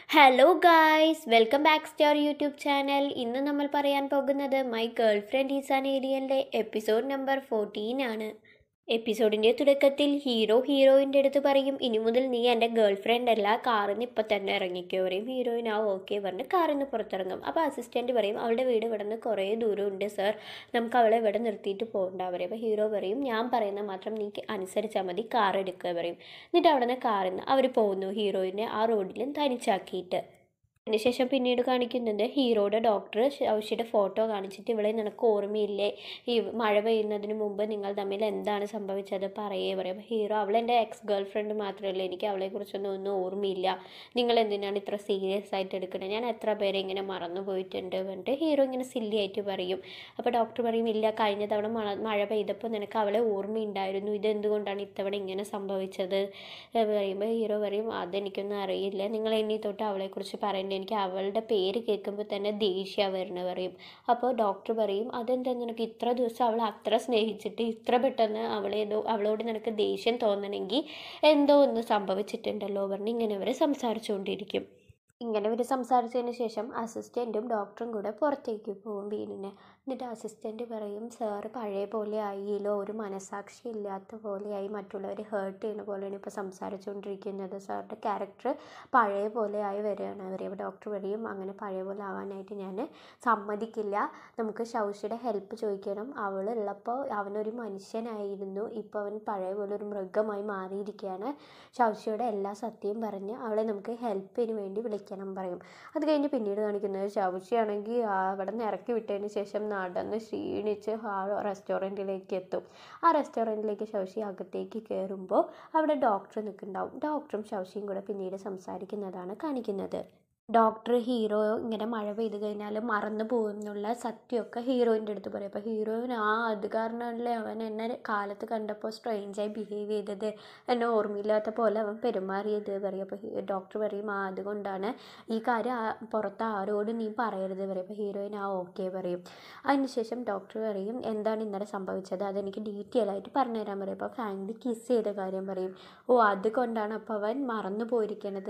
Hello guys, welcome back to our YouTube channel. ഇന്ന് നമ്മൾ പറയാൻ പോകുന്നത് my girl friend is an ഏലിയൻ്റെ എപ്പിസോഡ് നമ്പർ 14 ആണ്. എപ്പിസോഡിൻ്റെ തുടക്കത്തിൽ ഹീറോയിൻ്റെ അടുത്ത് പറയും, ഇനി മുതൽ നീ എൻ്റെ ഗേൾ ഫ്രണ്ട് അല്ല, കാറിൽ നിന്ന് ഇപ്പം തന്നെ ഇറങ്ങിക്കോ പറയും. ഹീറോയിൻ ഓക്കെ പറഞ്ഞ് കാറിൽ നിന്ന് പുറത്തിറങ്ങും. അപ്പോൾ അസിസ്റ്റൻറ്റ് പറയും, അവളുടെ വീട് ഇവിടെ നിന്ന് കുറേ ദൂരമുണ്ട് സർ, നമുക്ക് അവളെ ഇവിടെ നിർത്തിയിട്ട് പോകണ്ട പറയും. അപ്പോൾ ഹീറോ പറയും, ഞാൻ പറയുന്നത് മാത്രം നീ അനുസരിച്ചാൽ മതി, കാർ എടുക്കുക പറയും. എന്നിട്ട് അവിടെ നിന്ന് കാറിൽ നിന്ന് അവർ പോകുന്നു, ഹീറോയിനെ ആ റോഡിലും തനിച്ചാക്കിയിട്ട്. അതിനുശേഷം പിന്നീട് കാണിക്കുന്നത് ഹീറോയുടെ ഡോക്ടർ ഔഷിയുടെ ഫോട്ടോ കാണിച്ചിട്ട്, ഇവളെ നിനക്ക് ഓർമ്മയില്ലേ, ഈ മഴ പെയ്യുന്നതിന് മുമ്പ് നിങ്ങൾ തമ്മിൽ എന്താണ് സംഭവിച്ചത് പറയേ പറയും. ഹീറോ, അവളെൻ്റെ എക്സ് ഗേൾ ഫ്രണ്ട് മാത്രമല്ല, എനിക്ക് അവളെക്കുറിച്ചൊന്നും ഓർമ്മയില്ല, നിങ്ങൾ എന്തിനാണ് ഇത്ര സീരിയസ് ആയിട്ട് എടുക്കുന്നത്, ഞാൻ എത്ര പേരെ ഇങ്ങനെ മറന്നു പോയിട്ടുണ്ട് പറഞ്ഞിട്ട് ഹീറോ ഇങ്ങനെ സില്ലി ആയിട്ട് പറയും. അപ്പോൾ ഡോക്ടർ പറയും, ഇല്ല, കഴിഞ്ഞ തവണ മഴ പെയ്തപ്പോൾ നിനക്ക് അവളെ ഓർമ്മയുണ്ടായിരുന്നു, ഇതെന്തുകൊണ്ടാണ് ഇത്തവണ ഇങ്ങനെ സംഭവിച്ചത് പറയുമ്പോൾ ഹീറോ പറയും, അതെനിക്കൊന്നും അറിയില്ല, നിങ്ങൾ ഇനി തൊട്ട് അവളെക്കുറിച്ച് പറയേണ്ടത്, എനിക്ക് അവളുടെ പേര് കേൾക്കുമ്പോൾ തന്നെ ദേഷ്യം വരണ പറയും. അപ്പോൾ ഡോക്ടർ പറയും, അതെന്താ നിനക്ക് ഇത്ര ദിവസം അവളെ അത്ര സ്നേഹിച്ചിട്ട് ഇത്ര പെട്ടെന്ന് അവളോട് നിനക്ക് ദേഷ്യം തോന്നണമെങ്കിൽ എന്തോ ഒന്ന് സംഭവിച്ചിട്ടുണ്ടല്ലോ പറഞ്ഞ് ഇങ്ങനെ അവർ സംസാരിച്ചുകൊണ്ടിരിക്കും. ഇങ്ങനെ ഇവർ സംസാരിച്ചതിന് ശേഷം അസിസ്റ്റൻറ്റും ഡോക്ടറും കൂടെ പുറത്തേക്ക് പോകും വീടിന്. എന്നിട്ട് അസിസ്റ്റൻറ്റ് പറയും, സാറ് പഴയ പോലെ ആയില്ലോ, ഒരു മനസാക്ഷി ഇല്ലാത്ത പോലെയായി, മറ്റുള്ളവരെ ഹേർട്ട് ചെയ്യുന്ന പോലെയാണ് ഇപ്പോൾ സംസാരിച്ചുകൊണ്ടിരിക്കുന്നത്, സാറിൻ്റെ ക്യാരക്ടർ പഴയ പോലെ ആയി വരികയാണ് അവർ. അപ്പോൾ ഡോക്ടർ പറയും, അങ്ങനെ പഴയ പോലെ ആവാനായിട്ട് ഞാൻ സമ്മതിക്കില്ല, നമുക്ക് ഷൗഷിയുടെ ഹെൽപ്പ് ചോദിക്കണം, അവളുള്ളപ്പോൾ അവനൊരു മനുഷ്യനായിരുന്നു, ഇപ്പോൾ അവൻ പഴയ പോലെ ഒരു മൃഗമായി മാറിയിരിക്കുകയാണ്, ഷൗഷിയുടെ എല്ലാ സത്യവും പറഞ്ഞ് അവളെ നമുക്ക് ഹെൽപ്പിന് വേണ്ടി വിളിക്കണം പറയും. അത് കഴിഞ്ഞ് പിന്നീട് കാണിക്കുന്നത് ഷൗഷിയാണെങ്കിൽ അവിടെ നിന്ന് ഇറക്കി വിട്ടതിന് ശേഷം നടന്ന് ക്ഷീണിച്ച് ആ റെസ്റ്റോറൻറ്റിലേക്ക് എത്തും. ആ റെസ്റ്റോറൻറ്റിലേക്ക് ഷൗഷി അകത്തേക്ക് കയറുമ്പോൾ അവിടെ ഡോക്ടർ നിൽക്കുന്നുണ്ടാവും. ഡോക്ടറും ഷൗഷിയും കൂടെ പിന്നീട് സംസാരിക്കുന്നതാണ് കാണിക്കുന്നത്. ഡോക്ടർ ഹീറോ ഇങ്ങനെ മഴ പെയ്ത് കഴിഞ്ഞാൽ മറന്നു പോകുന്നുള്ള സത്യമൊക്കെ ഹീറോയിൻ്റെ അടുത്ത് പറയും. അപ്പോൾ ഹീറോയിൻ, അത് കാരണമല്ലേ അവൻ എന്നെ കാലത്ത് കണ്ടപ്പോൾ സ്ട്രേഞ്ചായി ബിഹേവ് ചെയ്തത്, എന്നെ ഓർമ്മയില്ലാത്ത പോലെ അവൻ പെരുമാറിയത് പറയും. അപ്പോൾ ഡോക്ടർ പറയും, അതുകൊണ്ടാണ് ഈ കാര്യം പുറത്ത് ആരോട് നീ പറയരുത് പറയും. അപ്പോൾ ഹീറോയിൻ ഓക്കെ പറയും. അതിനുശേഷം ഡോക്ടർ പറയും, എന്താണ് ഇന്നലെ സംഭവിച്ചത്, അതെനിക്ക് ഡീറ്റെയിൽ ആയിട്ട് പറഞ്ഞു തരാൻ പറയും. അപ്പോൾ ഫാമിലി കിസ് ചെയ്ത കാര്യം പറയും. അതുകൊണ്ടാണ് അപ്പോൾ അവൻ മറന്നു പോയിരിക്കണത്,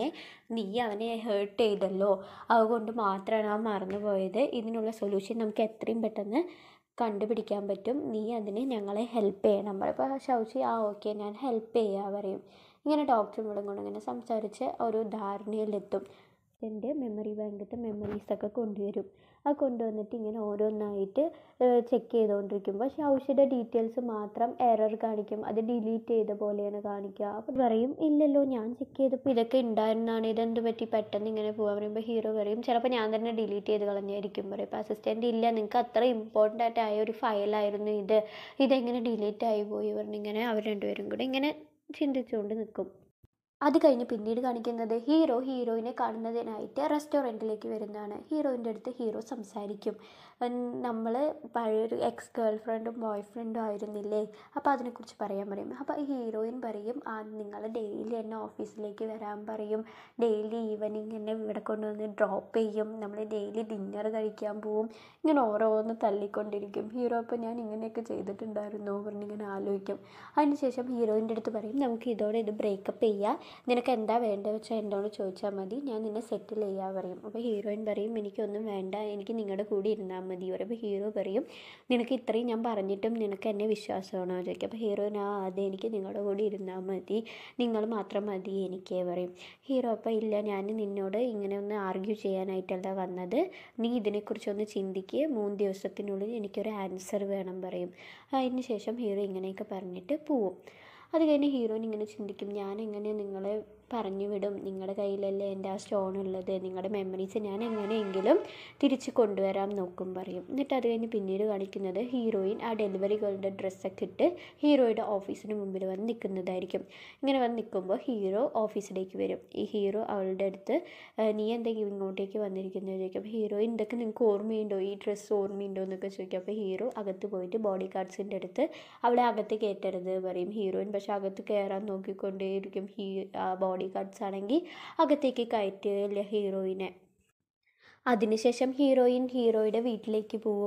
നീ അവനെ ഹേർട്ട് ചെയ്തല്ലോ, അതുകൊണ്ട് മാത്രമാണ് അവൻ മറന്നു പോയത്, ഇതിനുള്ള സൊല്യൂഷൻ നമുക്ക് എത്രയും പെട്ടെന്ന് കണ്ടുപിടിക്കാൻ പറ്റും, നീ അതിന് ഞങ്ങളെ ഹെൽപ്പ് ചെയ്യണം പറയും. അപ്പോൾ ഷൗഷി ഓക്കെ ഞാൻ ഹെൽപ്പ് ചെയ്യാൻ പറയും. ഇങ്ങനെ ഡോക്ടറും കൂടെ ഇങ്ങനെ സംസാരിച്ച് ഒരു ധാരണയിലെത്തും. എൻ്റെ മെമ്മറി ബാങ്കിലത്തെ മെമ്മറീസൊക്കെ കൊണ്ടുവരും. അത് കൊണ്ടുവന്നിട്ട് ഇങ്ങനെ ഓരോന്നായിട്ട് ചെക്ക് ചെയ്തുകൊണ്ടിരിക്കുമ്പോൾ ഷൗഷിയുടെ ഡീറ്റെയിൽസ് മാത്രം എറർ കാണിക്കും, അത് ഡിലീറ്റ് ചെയ്ത പോലെയാണ് കാണിക്കുക. അപ്പോൾ പറയും, ഇല്ലല്ലോ, ഞാൻ ചെക്ക് ചെയ്തപ്പോൾ ഇതൊക്കെ ഉണ്ടായിരുന്നാണ്, ഇതെന്ത് പറ്റി പെട്ടെന്ന് ഇങ്ങനെ പോകാൻ പറയുമ്പോൾ ഹീറോ പറയും, ചിലപ്പോൾ ഞാൻ തന്നെ ഡിലീറ്റ് ചെയ്ത് കളഞ്ഞായിരിക്കും പറയും. അപ്പോൾ അസിസ്റ്റൻ്റ്, ഇല്ല, നിങ്ങൾക്ക് അത്ര ഇമ്പോർട്ടൻ്റ് ആയ ഒരു ഫയലായിരുന്നു ഇതെങ്ങനെ ഡിലീറ്റ് ആയി പോയി പറഞ്ഞിങ്ങനെ അവർ രണ്ടുപേരും കൂടെ ഇങ്ങനെ ചിന്തിച്ചുകൊണ്ട് നിൽക്കും. അത് കഴിഞ്ഞ് പിന്നീട് കാണിക്കുന്നത് ഹീറോയിനെ കാണുന്നതിനായിട്ട് റെസ്റ്റോറൻറ്റിലേക്ക് വരുന്നതാണ്. ഹീറോയിൻ്റെ അടുത്ത് ഹീറോ സംസാരിക്കും, നമ്മൾ പഴയൊരു എക്സ് ഗേൾ ഫ്രണ്ടും ബോയ് ഫ്രണ്ടും ആയിരുന്നില്ലേ, അപ്പോൾ അതിനെക്കുറിച്ച് പറയാൻ പറയും. അപ്പോൾ ഹീറോയിൻ പറയും, നിങ്ങൾ ഡെയിലി എന്നെ ഓഫീസിലേക്ക് വരാൻ പറയും, ഡെയിലി ഈവനിങ് എന്നെ ഇവിടെ കൊണ്ടുവന്ന് ഡ്രോപ്പ് ചെയ്യും, നമ്മൾ ഡെയിലി ഡിന്നർ കഴിക്കാൻ പോവും, ഇങ്ങനെ ഓരോന്ന് തള്ളിക്കൊണ്ടിരിക്കും. ഹീറോ, അപ്പോൾ ഞാൻ ഇങ്ങനെയൊക്കെ ചെയ്തിട്ടുണ്ടായിരുന്നു പറഞ്ഞിങ്ങനെ ആലോചിക്കും. അതിനുശേഷം ഹീറോയിൻ്റെ അടുത്ത് പറയും, നമുക്ക് ഇതോടെ ഇത് ബ്രേക്കപ്പ് ചെയ്യാം, നിനക്ക് എന്താ വേണ്ടത് വെച്ചാൽ എന്നോട് ചോദിച്ചാൽ മതി, ഞാൻ നിന്നെ സെറ്റിൽ ചെയ്യാൻ പറയും. അപ്പോൾ ഹീറോയിൻ പറയും, എനിക്കൊന്നും വേണ്ട, എനിക്ക് നിങ്ങളുടെ കൂടെ ഇരുന്നാൽ മതി പറയും. അപ്പോൾ ഹീറോ പറയും, നിനക്ക് ഇത്രയും ഞാൻ പറഞ്ഞിട്ടും നിനക്ക് എന്നെ വിശ്വാസമാണോ ചോദിക്കും. അപ്പോൾ ഹീറോയിൻ, അതെ, എനിക്ക് നിങ്ങളുടെ കൂടെ ഇരുന്നാൽ മതി, നിങ്ങൾ മാത്രം മതി എനിക്ക് പറയും. ഹീറോ, അപ്പോൾ ഇല്ല, ഞാൻ നിന്നോട് ഇങ്ങനെ ഒന്ന് ആർഗ്യൂ ചെയ്യാനായിട്ടല്ല വന്നത്, നീ ഇതിനെക്കുറിച്ചൊന്ന് ചിന്തിക്കുക, 3 ദിവസത്തിനുള്ളിൽ എനിക്കൊരു ആൻസർ വേണം പറയും. അതിന് ശേഷം ഹീറോ ഇങ്ങനെയൊക്കെ പറഞ്ഞിട്ട് പോവും. അത് കഴിഞ്ഞ് ഹീറോയിൻ ഇങ്ങനെ ചിന്തിക്കും, ഞാൻ എങ്ങനെ നിങ്ങളെ പറഞ്ഞു വിടും, നിങ്ങളുടെ കയ്യിലല്ലേ എൻ്റെ ആ സ്റ്റോൺ ഉള്ളത്, നിങ്ങളുടെ മെമ്മറീസ് ഞാൻ എങ്ങനെയെങ്കിലും തിരിച്ച് കൊണ്ടുവരാൻ നോക്കും പറയും. എന്നിട്ട് അത് കഴിഞ്ഞ് പിന്നീട് കാണിക്കുന്നത് ഹീറോയിൻ ആ ഡെലിവറി ഗേളുടെ ഡ്രസ്സൊക്കെ ഇട്ട് ഹീറോയുടെ ഓഫീസിന് മുമ്പിൽ വന്ന് നിൽക്കുന്നതായിരിക്കും. ഇങ്ങനെ വന്ന് നിൽക്കുമ്പോൾ ഹീറോ ഓഫീസിലേക്ക് വരും. ഈ ഹീറോ അവളുടെ അടുത്ത്, നീ എന്തെങ്കിലും ഇങ്ങോട്ടേക്ക് വന്നിരിക്കുന്നത് ചോദിക്കും. അപ്പോൾ ഹീറോയിൻ, ഇതൊക്കെ നിങ്ങൾക്ക് ഓർമ്മയുണ്ടോ, ഈ ഡ്രസ്സ് ഓർമ്മയുണ്ടോ എന്നൊക്കെ ചോദിക്കും. അപ്പോൾ ഹീറോ അകത്ത് പോയിട്ട് ബോഡി ഗാർഡ്സിൻ്റെ അടുത്ത് അവളെ അകത്ത് കയറ്റരുത് പറയും. ഹീറോയിൻ പക്ഷെ അകത്ത് കയറാൻ നോക്കിക്കൊണ്ടേയിരിക്കും. ബോഡി ഗാർഡ്സ് ആണെങ്കിൽ അകത്തേക്ക് കയറ്റില്ല ഹീറോയിനെ. അതിനുശേഷം ഹീറോയുടെ വീട്ടിലേക്ക് പോവും.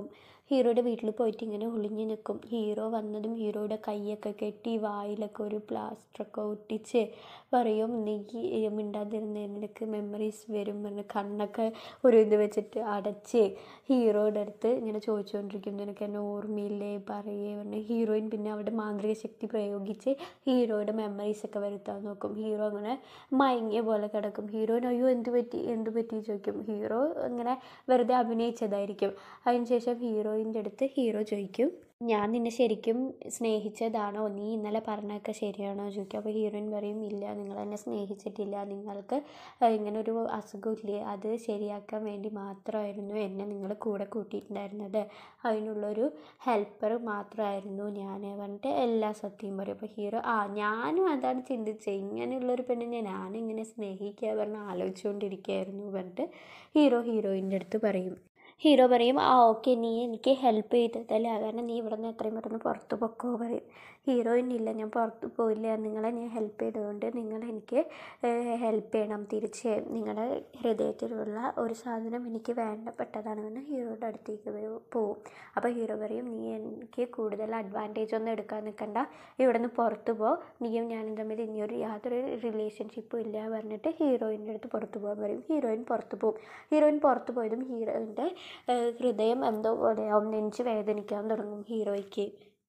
ഹീറോയുടെ വീട്ടിൽ പോയിട്ട് ഇങ്ങനെ ഒളിഞ്ഞു നിൽക്കും. ഹീറോ വന്നതും ഹീറോയുടെ കൈയൊക്കെ കെട്ടി വായിലൊക്കെ ഒരു പ്ലാസ്റ്ററൊക്കെ ഒട്ടിച്ച് പറയും, നീ മിണ്ടാതിരുന്നതിനൊക്കെ മെമ്മറീസ് വരും പറഞ്ഞ് കണ്ണൊക്കെ ഒരു ഇത് വെച്ചിട്ട് അടച്ച് ഹീറോയുടെ അടുത്ത് ഇങ്ങനെ ചോദിച്ചുകൊണ്ടിരിക്കും, നിനക്ക് എന്നെ ഓർമ്മയില്ലേ പറയേ പറഞ്ഞ്. ഹീറോയിൻ പിന്നെ അവിടെ മാന്ത്രിക ശക്തി പ്രയോഗിച്ച് ഹീറോയുടെ മെമ്മറീസൊക്കെ വരുത്താൻ നോക്കും. ഹീറോ അങ്ങനെ മയങ്ങിയ പോലെ കിടക്കും. ഹീറോയിൻ അയ്യോ എന്ത് പറ്റി ചോദിക്കും. ഹീറോ ഇങ്ങനെ വെറുതെ അഭിനയിച്ചതായിരിക്കും. അതിനുശേഷം ഹീറോയിൻ്റെ അടുത്ത് ഹീറോ ചോദിക്കും, ഞാൻ നിന്നെ ശരിക്കും സ്നേഹിച്ചതാണോ, നീ ഇന്നലെ പറഞ്ഞതൊക്കെ ശരിയാണോ ചോദിക്കും. അപ്പോൾ ഹീറോയിൻ പറയും, ഇല്ല, നിങ്ങൾ എന്നെ സ്നേഹിച്ചിട്ടില്ല, നിങ്ങൾക്ക് ഇങ്ങനെ ഒരു അസുഖമില്ലേ, അത് ശരിയാക്കാൻ വേണ്ടി മാത്രമായിരുന്നു എന്നെ നിങ്ങൾ കൂടെ കൂട്ടിയിട്ടുണ്ടായിരുന്നത്, അതിനുള്ളൊരു ഹെൽപ്പർ മാത്രമായിരുന്നു ഞാൻ പറഞ്ഞിട്ട് എല്ലാ സത്യം പറയും. അപ്പോൾ ഹീറോ ഞാനും അതാണ് ചിന്തിച്ചത്, ഇങ്ങനെയുള്ളൊരു പെണ്ണിനെ ഞാനിങ്ങനെ സ്നേഹിക്കുക പറഞ്ഞ് ആലോചിച്ചുകൊണ്ടിരിക്കുകയായിരുന്നു പറഞ്ഞിട്ട് ഹീറോയിൻ്റെ അടുത്ത് പറയും. ഹീറോ പറയും, ഓക്കെ, നീ എനിക്ക് ഹെൽപ്പ് ചെയ്തതല്ലേ, കാരണം നീ ഇവിടെ നിന്ന് എത്രയും പെട്ടെന്ന് പുറത്ത് പൊക്കോ പറയും. ഹീറോയിൻ ഇല്ല, ഞാൻ പുറത്ത് പോയില്ല, നിങ്ങളെ ഞാൻ ഹെൽപ്പ് ചെയ്തതുകൊണ്ട് നിങ്ങൾ എനിക്ക് ഹെൽപ്പ് ചെയ്യണം, തിരിച്ച് നിങ്ങളുടെ ഹൃദയത്തിലുള്ള ഒരു സാധനം എനിക്ക് വേണ്ടപ്പെട്ടതാണെന്ന് ഹീറോയുടെ അടുത്തേക്ക് പോവും. അപ്പോൾ ഹീറോ പറയും, നീ എനിക്ക് കൂടുതൽ അഡ്വാൻറ്റേജ് ഒന്നും എടുക്കാൻ നിൽക്കണ്ട, ഇവിടെ നിന്ന് പുറത്ത് പോ, നീയും ഞാനും തമ്മിൽ ഇനിയൊരു യാതൊരു റിലേഷൻഷിപ്പും ഇല്ല പറഞ്ഞിട്ട് ഹീറോയിൻ്റെ അടുത്ത് പുറത്ത് പോകാൻ പറയും. ഹീറോയിൻ പുറത്ത് പോകും. ഹീറോയിൻ പുറത്ത് പോയതും ഹീറോയിൻ്റെ ഹൃദയം എന്തോ പോലെയാവും, നെഞ്ച് വേദനിക്കാൻ തുടങ്ങും ഹീറോയ്ക്ക്.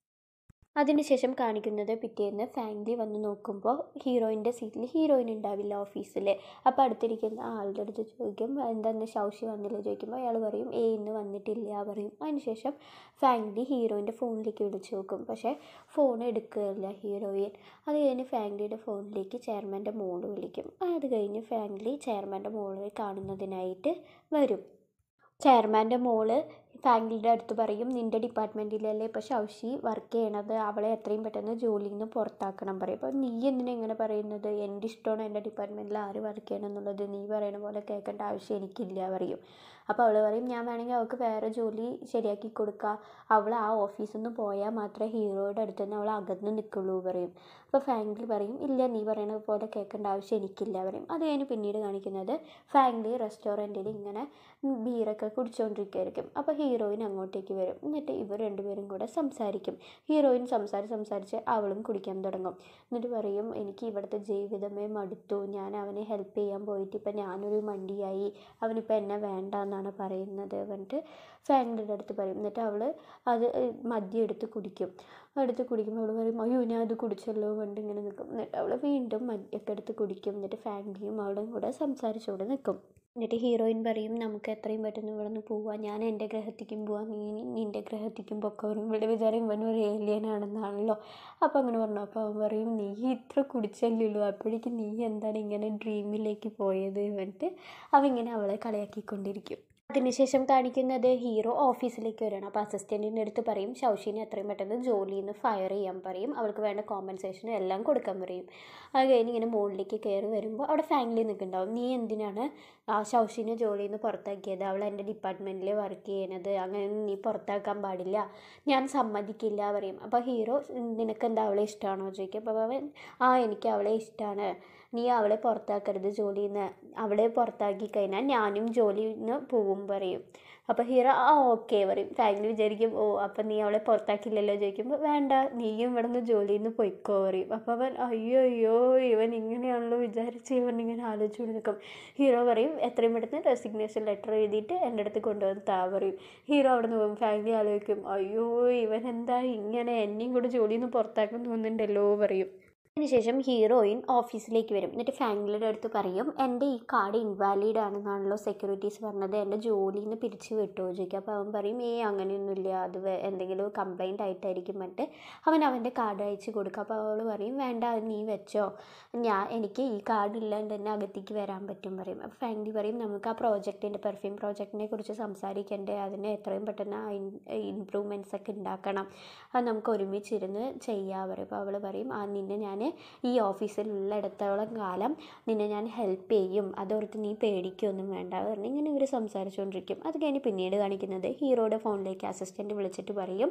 അതിനുശേഷം കാണിക്കുന്നത് പിറ്റേന്ന് ഫാമിലി വന്ന് നോക്കുമ്പോൾ ഹീറോയിൻ്റെ സീറ്റിൽ ഹീറോയിൻ ഉണ്ടാവില്ല ഓഫീസിൽ. അപ്പോൾ അടുത്തിരിക്കുന്ന ആളുടെ അടുത്ത് ചോദിക്കും, എന്താന്ന് ശൗഷി വന്നില്ല ചോദിക്കുമ്പോൾ അയാൾ പറയും, ഇന്ന് വന്നിട്ടില്ല പറയും. അതിനുശേഷം ഫാമിലി ഹീറോയിൻ്റെ ഫോണിലേക്ക് വിളിച്ച് നോക്കും, പക്ഷേ ഫോൺ എടുക്കുകയില്ല ഹീറോയിൻ. അത് കഴിഞ്ഞ് ഫാമിലിയുടെ ഫോണിലേക്ക് ചെയർമാൻ്റെ മോള് വിളിക്കും. അത് കഴിഞ്ഞ് ഫാമിലി ചെയർമാൻ്റെ മോളെ കാണുന്നതിനായിട്ട് വരും. ചെയർമാൻ്റെ മോള് ഫാമിലിയുടെ അടുത്ത് പറയും, നിൻ്റെ ഡിപ്പാർട്ട്മെൻറ്റിലല്ലേ ഇപ്പോൾ ശൗഷി വർക്ക് ചെയ്യണത്, അവളെ എത്രയും പെട്ടെന്ന് ജോലിയിൽ നിന്ന് പുറത്താക്കണം പറയും. അപ്പോൾ നീ എന്തിനാ ഇങ്ങനെ പറയുന്നത്, എൻ്റെ ഇഷ്ടമാണ് എൻ്റെ ഡിപ്പാർട്ട്മെൻറ്റിൽ ആര് വർക്ക് ചെയ്യണം എന്നുള്ളത്, നീ പറയണ പോലെ കേൾക്കേണ്ട ആവശ്യം എനിക്കില്ല പറയും. അപ്പോൾ അവൾ പറയും, ഞാൻ വേണമെങ്കിൽ അവൾക്ക് വേറെ ജോലി ശരിയാക്കി കൊടുക്കുക, അവൾ ആ ഓഫീസിൽ നിന്ന് പോയാൽ മാത്രമേ ഹീറോയുടെ അടുത്ത് നിന്ന് അവൾ അകന്ന് നിൽക്കുള്ളൂ പറയും. അപ്പോൾ ഫാമിലി പറയും, ഇല്ല, നീ പറയണ പോലെ കേൾക്കേണ്ട ആവശ്യം എനിക്കില്ല പറയും. അത് കഴിഞ്ഞ് പിന്നീട് കാണിക്കുന്നത് ഫാമിലി റെസ്റ്റോറൻറ്റിൽ ഇങ്ങനെ ബീറൊക്കെ കുടിച്ചുകൊണ്ടിരിക്കുകയായിരിക്കും. അപ്പോൾ ഹീറോയിൻ അങ്ങോട്ടേക്ക് വരും. എന്നിട്ട് ഇവർ രണ്ടുപേരും കൂടെ സംസാരിക്കും. ഹീറോയിൻ സംസാരിച്ച് അവളും കുടിക്കാൻ തുടങ്ങും. എന്നിട്ട് പറയും, എനിക്ക് ഇവിടുത്തെ ജീവിതമേ മടുത്തു, ഞാൻ അവനെ ഹെൽപ്പ് ചെയ്യാൻ പോയിട്ട് ഇപ്പം ഞാനൊരു മണ്ടിയായി, അവനിപ്പോൾ എന്നെ വേണ്ട എന്നാണ് പറയുന്നത് പറഞ്ഞിട്ട് ഫാമിലിയുടെ അടുത്ത് പറയും. എന്നിട്ട് അവൾ അത് മദ്യം എടുത്ത് കുടിക്കുമ്പോൾ അവൾ പറയും, അയ്യോ ഞാൻ അത് കുടിച്ചല്ലോ പറഞ്ഞിട്ട് ഇങ്ങനെ നിൽക്കും. എന്നിട്ട് അവൾ വീണ്ടും മദ്യമൊക്കെ എടുത്ത് കുടിക്കും. എന്നിട്ട് ഫാമിലിയും അവളും കൂടെ സംസാരിച്ചുകൊണ്ട് നിൽക്കും. എന്നിട്ട് ഹീറോയിൻ പറയും, നമുക്ക് എത്രയും പെട്ടെന്ന് ഇവിടെ നിന്ന് പോവാം, ഞാൻ എൻ്റെ ഗ്രഹത്തിക്കും പോവാം, നീ നിൻ്റെ ഗ്രഹത്തിക്കും പൊക്കെ വരും, ഇവിടെ വിചാരം ഇവനൊരു ഏലിയനാണെന്നാണല്ലോ. അപ്പോൾ അങ്ങനെ പറഞ്ഞു. അപ്പോൾ അവൻ പറയും, നീ ഇത്ര കുടിച്ചല്ലുള്ളൂ, അപ്പോഴേക്കും നീ എന്താണ് ഇങ്ങനെ ഡ്രീമിലേക്ക് പോയത് പറഞ്ഞിട്ട് അവൻ ഇങ്ങനെ അവളെ കളിയാക്കിക്കൊണ്ടിരിക്കും. അതിനുശേഷം കാണിക്കുന്നത് ഹീറോ ഓഫീസിലേക്ക് വരികയാണ്. അപ്പോൾ അസിസ്റ്റൻറ്റിൻ്റെ അടുത്ത് പറയും, ശൗഷിനെ എത്രയും പെട്ടെന്ന് ജോലിയിൽ നിന്ന് ഫയർ ചെയ്യാൻ പറയും, അവൾക്ക് വേണ്ട കോമ്പൻസേഷനും എല്ലാം കൊടുക്കാൻ പറയും. അത് കഴിഞ്ഞ് ഇങ്ങനെ മുകളിലേക്ക് കയറി വരുമ്പോൾ അവിടെ ഫാമിലി നിൽക്കുന്നുണ്ടാവും. നീ എന്തിനാണ് ശൗഷിനെ ജോലിയിൽ നിന്ന് പുറത്താക്കിയത്, അവൾ എൻ്റെ ഡിപ്പാർട്ട്മെൻറ്റിൽ വർക്ക് ചെയ്യണത്, അങ്ങനെ നീ പുറത്താക്കാൻ പാടില്ല, ഞാൻ സമ്മതിക്കില്ല പറയും. അപ്പോൾ ഹീറോ, നിനക്കെന്താ അവളെ ഇഷ്ടമാണോ ചോദിക്കും. അപ്പോൾ അവൻ, എനിക്ക് അവളെ ഇഷ്ടമാണ്, നീ അവളെ പുറത്താക്കരുത് ജോലിയിൽ നിന്ന്, അവളെ പുറത്താക്കി കഴിഞ്ഞാൽ ഞാനും ജോലിയിൽ നിന്ന് പോവും പറയും. അപ്പോൾ ഹീറോ ഓക്കെ പറയും. ഫാമിലി വിചാരിക്കും, അപ്പം നീ അവളെ പുറത്താക്കില്ലല്ലോ ചോദിക്കുമ്പോൾ, വേണ്ട, നീയും ഇവിടെ നിന്ന് ജോലിയിൽ നിന്ന് പൊയ്ക്കോ പറയും. അപ്പോൾ അവൻ അയ്യോ ഇവൻ ഇങ്ങനെയാണല്ലോ വിചാരിച്ച് ഇവൻ ഇങ്ങനെ ആലോചിച്ചുകൊണ്ട് നിൽക്കും. ഹീറോ പറയും, എത്രയും പെട്ടെന്ന് റെസിഗ്നേഷൻ ലെറ്റർ എഴുതിയിട്ട് എൻ്റെ അടുത്ത് കൊണ്ടുവന്ന് താ പറയും. ഹീറോ അവിടെ നിന്ന് പോകും. ഫാമിലി ആലോചിക്കും, അയ്യോ ഇവൻ എന്താ ഇങ്ങനെ എന്നെയും കൂടെ ജോലിയിൽ നിന്ന് പുറത്താക്കാൻ തോന്നുന്നുണ്ടല്ലോ പറയും. അതിനുശേഷം ഹീറോയിൻ ഓഫീസിലേക്ക് വരും. എന്നിട്ട് ഫാമിലിയുടെ അടുത്ത് പറയും, എൻ്റെ ഈ കാർഡ് ഇൻവാലിഡ് ആണെന്നാണല്ലോ സെക്യൂരിറ്റീസ് പറഞ്ഞത്, എൻ്റെ ജോലിയിൽ നിന്ന് പിരിച്ചു വിട്ടോ ചോദിക്കും. അപ്പോൾ അവൻ പറയും, അങ്ങനെയൊന്നുമില്ല, അത് എന്തെങ്കിലും കംപ്ലൈൻ്റ് ആയിട്ടായിരിക്കും പറഞ്ഞിട്ട് അവൻ്റെ കാർഡ് അയച്ച് കൊടുക്കുക. അപ്പോൾ അവൾ പറയും, വേണ്ട, അത് നീ വെച്ചോ, എനിക്ക് ഈ കാർഡ് ഇല്ലാണ്ട് തന്നെ അകത്തേക്ക് വരാൻ പറ്റും പറയും. അപ്പോൾ ഫാമിലി പറയും, നമുക്ക് ആ പെർഫ്യൂം പ്രോജക്റ്റിനെ കുറിച്ച് സംസാരിക്കണ്ടേ, അതിന് എത്രയും പെട്ടെന്ന് ഇമ്പ്രൂവ്മെൻറ്റ്സ് ഒക്കെ ഉണ്ടാക്കണം, അത് നമുക്ക് ഒരുമിച്ചിരുന്ന് ചെയ്യാൻ പറയും. അപ്പോൾ അവൾ പറയും, നിന്നെ ഞാൻ ഈ ഓഫീസിലുള്ളിടത്തോളം കാലം നിന്നെ ഞാൻ ഹെൽപ്പ് ചെയ്യും, അതോർത്ത് നീ പേടിക്കൊന്നും വേണ്ട പറഞ്ഞ് ഇങ്ങനെ ഇവർ സംസാരിച്ചുകൊണ്ടിരിക്കും. അത് കഴിഞ്ഞ് പിന്നീട് കാണിക്കുന്നത് ഹീറോയുടെ ഫോണിലേക്ക് അസിസ്റ്റൻറ്റ് വിളിച്ചിട്ട് പറയും,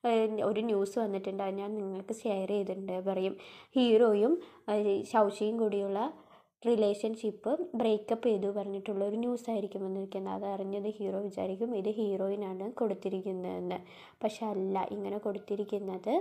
ഒരു ന്യൂസ് വന്നിട്ടുണ്ട്, അത് ഞാൻ നിങ്ങൾക്ക് ഷെയർ ചെയ്തിട്ടുണ്ട് പറയും. ഹീറോയും ശൗഷിയും കൂടിയുള്ള റിലേഷൻഷിപ്പ് ബ്രേക്കപ്പ് ചെയ്തു പറഞ്ഞിട്ടുള്ളൊരു ന്യൂസായിരിക്കും വന്നിരിക്കുന്നത്. അത് അറിഞ്ഞത് ഹീറോ വിചാരിക്കും ഇത് ഹീറോയിനാണ് കൊടുത്തിരിക്കുന്നതെന്ന്. പക്ഷെ അല്ല, ഇങ്ങനെ കൊടുത്തിരിക്കുന്നത്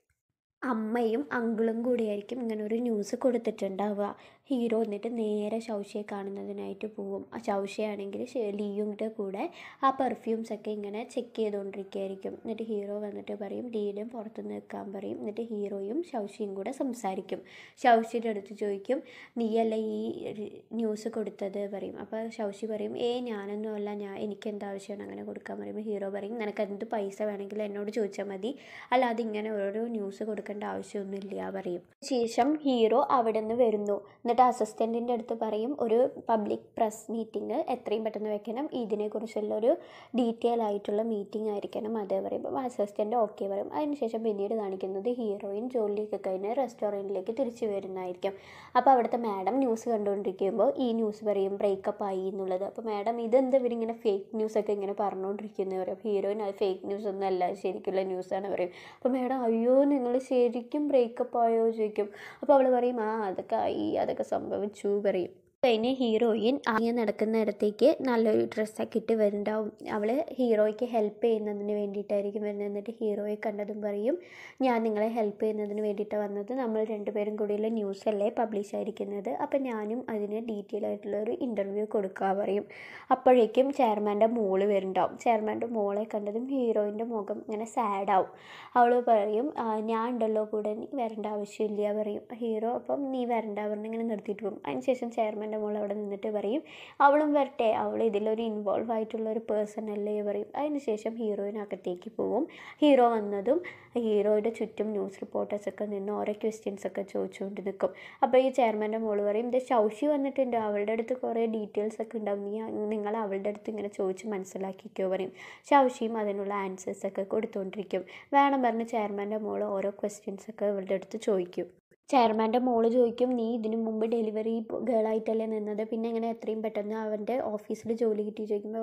അമ്മയും അങ്കിളും കൂടിയായിരിക്കും ഇങ്ങനെ ഒരു ന്യൂസ് കൊടുത്തിട്ടുണ്ടാവുക. ഹീറോ എന്നിട്ട് നേരെ ശൗഷിയെ കാണുന്നതിനായിട്ട് പോവും. ആ ശൗഷിയാണെങ്കിൽ ലിയുടെ കൂടെ ആ പെർഫ്യൂംസൊക്കെ ഇങ്ങനെ ചെക്ക് ചെയ്തുകൊണ്ടിരിക്കുകയായിരിക്കും. എന്നിട്ട് ഹീറോ വന്നിട്ട് പറയും ലീയും പുറത്ത് നിൽക്കാൻ പറയും. എന്നിട്ട് ഹീറോയും ശൗഷിയും കൂടെ സംസാരിക്കും. ശൗഷിയുടെ അടുത്ത് ചോദിക്കും നീയല്ല ഈ ന്യൂസ് കൊടുത്തത് പറയും. അപ്പോൾ ശൗഷി പറയും ഞാനൊന്നും അല്ല, എനിക്കെന്ത് ആവശ്യമാണ് അങ്ങനെ കൊടുക്കാൻ പറയുമ്പോൾ ഹീറോ പറയും നിനക്ക് എന്ത് പൈസ വേണമെങ്കിലും എന്നോട് ചോദിച്ചാൽ മതി, അല്ലാതെ ഇങ്ങനെ ഓരോ ന്യൂസ് കൊടുക്കേണ്ട ആവശ്യമൊന്നുമില്ല പറയും. ശേഷം ഹീറോ അവിടെ നിന്ന് വരുന്നു. എന്നിട്ട് അസിസ്റ്റൻറ്റിൻ്റെ അടുത്ത് പറയും ഒരു പബ്ലിക് പ്രസ് മീറ്റിംഗ് എത്രയും പെട്ടെന്ന് വെക്കണം, ഇതിനെക്കുറിച്ചുള്ളൊരു ഡീറ്റെയിൽ ആയിട്ടുള്ള മീറ്റിംഗ് ആയിരിക്കണം അത് പറയുമ്പോൾ അസിസ്റ്റൻ്റ് ഓക്കെ പറയും. അതിനുശേഷം പിന്നീട് കാണിക്കുന്നത് ഹീറോയിൻ ജോലിയൊക്കെ കഴിഞ്ഞ് റെസ്റ്റോറൻറ്റിലേക്ക് തിരിച്ചു വരുന്നതായിരിക്കും. അപ്പോൾ അവിടുത്തെ മാഡം ന്യൂസ് കണ്ടുകൊണ്ടിരിക്കുമ്പോൾ ഈ ന്യൂസ് പറയും ബ്രേക്കപ്പ് ആയി എന്നുള്ളത്. അപ്പോൾ മാഡം ഇതെന്താ ഇവരിങ്ങനെ ഫേക്ക് ന്യൂസൊക്കെ ഇങ്ങനെ പറഞ്ഞുകൊണ്ടിരിക്കുന്നത് പറയും. ഹീറോയിൻ അത് ഫേക്ക് ന്യൂസ് ഒന്നും അല്ല, ശരിക്കുള്ള ന്യൂസാണ് പറയും. അപ്പോൾ മാഡം അയ്യോ നിങ്ങൾ ശരിക്കും ബ്രേക്കപ്പ് ആയോ ചോദിക്കും. അപ്പോൾ അവൾ പറയും അതൊക്കെ ആയി, അതൊക്കെ സംഭവിച്ചു പറയും. കഴിഞ്ഞ് ഹീറോയിൻ ആകെ നടക്കുന്നിടത്തേക്ക് നല്ലൊരു ഡ്രസ്സൊക്കെ ഇട്ട് വരുന്നുണ്ടാവും. അവൾ ഹീറോയ്ക്ക് ഹെൽപ്പ് ചെയ്യുന്നതിന് വേണ്ടിയിട്ടായിരിക്കും വരുന്നത്. എന്നിട്ട് ഹീറോയെ കണ്ടതും പറയും ഞാൻ നിങ്ങളെ ഹെൽപ്പ് ചെയ്യുന്നതിന് വേണ്ടിയിട്ടാണ് വന്നത്, നമ്മൾ രണ്ടുപേരും കൂടിയുള്ള ന്യൂസല്ലേ പബ്ലിഷ് ആയിരിക്കുന്നത്, അപ്പം ഞാനും അതിന് ഡീറ്റെയിൽ ആയിട്ടുള്ളൊരു ഇൻ്റർവ്യൂ കൊടുക്കുക പറയും. അപ്പോഴേക്കും ചെയർമാൻ്റെ മോള് വരുന്നുണ്ടാവും. ചെയർമാൻ്റെ മോളെ കണ്ടതും ഹീറോയിൻ്റെ മുഖം ഇങ്ങനെ സാഡാവും. അവൾ പറയും ഞാൻ ഉണ്ടല്ലോ കൂടെ, നീ വരേണ്ട ആവശ്യമില്ല പറയും. ഹീറോ അപ്പം നീ വരണ്ട പറഞ്ഞ് ഇങ്ങനെ നിർത്തിയിട്ട് പോകും. അതിനുശേഷം ചെയർമാൻ്റെ മോൾ അവിടെ നിന്നിട്ട് പറയും അവളും വരട്ടെ, അവൾ ഇതിലൊരു ഇൻവോൾവ് ആയിട്ടുള്ളൊരു പേഴ്സൺ അല്ലേ പറയും. അതിനുശേഷം ഹീറോയിനകത്തേക്ക് പോവും. ഹീറോ വന്നതും ഹീറോയുടെ ചുറ്റും ന്യൂസ് റിപ്പോർട്ടേഴ്സൊക്കെ നിന്ന് ഓരോ ക്വസ്റ്റ്യൻസൊക്കെ ചോദിച്ചുകൊണ്ട് നിൽക്കും. അപ്പോൾ ഈ ചെയർമാൻ്റെ മോള് പറയും ഇത് ശൗഷി വന്നിട്ടുണ്ട്, അവളുടെ അടുത്ത് കുറേ ഡീറ്റെയിൽസ് ഒക്കെ ഉണ്ടാവും, നിങ്ങൾ അവളുടെ അടുത്ത് ഇങ്ങനെ ചോദിച്ച് മനസ്സിലാക്കിക്കോ പറയും. ശൗഷിയും അതിനുള്ള ആൻസേഴ്സൊക്കെ കൊടുത്തുകൊണ്ടിരിക്കും. വേണം പറഞ്ഞ് ചെയർമാൻ്റെ മോള് ഓരോ ക്വസ്റ്റ്യൻസൊക്കെ അവളുടെ അടുത്ത് ചോദിക്കും. ചെയർമാൻ്റെ മോള് ചോദിക്കും നീ ഇതിനു മുമ്പ് ഡെലിവറി ഗേളായിട്ടല്ലേ നിന്നത്, പിന്നെ ഇങ്ങനെ എത്രയും പെട്ടെന്ന് അവൻ്റെ ഓഫീസിൽ ജോലി കിട്ടി ചോദിക്കുമ്പോൾ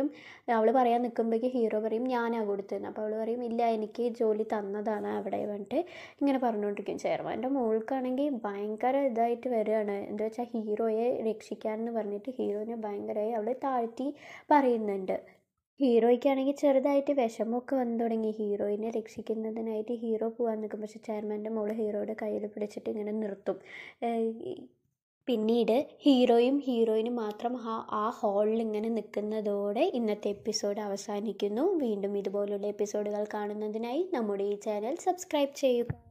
അവൾ പറയാൻ നിൽക്കുമ്പോഴേക്ക് ഹീറോ പറയും ഞാനാണ് കൊടുത്തതെന്ന്. അപ്പോൾ അവൾ പറയും ഇല്ല എനിക്ക് ജോലി തന്നതാണ് അവിടെ പറഞ്ഞിട്ട് ഇങ്ങനെ പറഞ്ഞുകൊണ്ടിരിക്കും. ചെയർമാൻ്റെ മോൾക്കാണെങ്കിൽ ഭയങ്കര ഇതായിട്ട് വരികയാണ്. എന്താ വെച്ചാൽ ഹീറോയെ രക്ഷിക്കാമെന്ന് പറഞ്ഞിട്ട് ഹീറോനെ ഭയങ്കരമായി അവൾ താഴ്ത്തി പറയുന്നുണ്ട്. ഹീറോയ്ക്കാണെങ്കിൽ ചെറുതായിട്ട് വിഷമമൊക്കെ വന്നു തുടങ്ങി. ഹീറോയിനെ രക്ഷിക്കുന്നതിനായിട്ട് ഹീറോ പോകാൻ നിൽക്കും. പക്ഷെ ചെയർമാൻ്റെ മോള് ഹീറോയുടെ കയ്യിൽ പിടിച്ചിട്ട് ഇങ്ങനെ നിർത്തും. പിന്നീട് ഹീറോയും ഹീറോയിനും മാത്രം ആ ഹാളിൽ ഇങ്ങനെ നിൽക്കുന്നതോടെ ഇന്നത്തെ എപ്പിസോഡ് അവസാനിക്കുന്നു. വീണ്ടും ഇതുപോലുള്ള എപ്പിസോഡുകൾ കാണുന്നതിനായി നമ്മുടെ ഈ ചാനൽ സബ്സ്ക്രൈബ് ചെയ്യുക.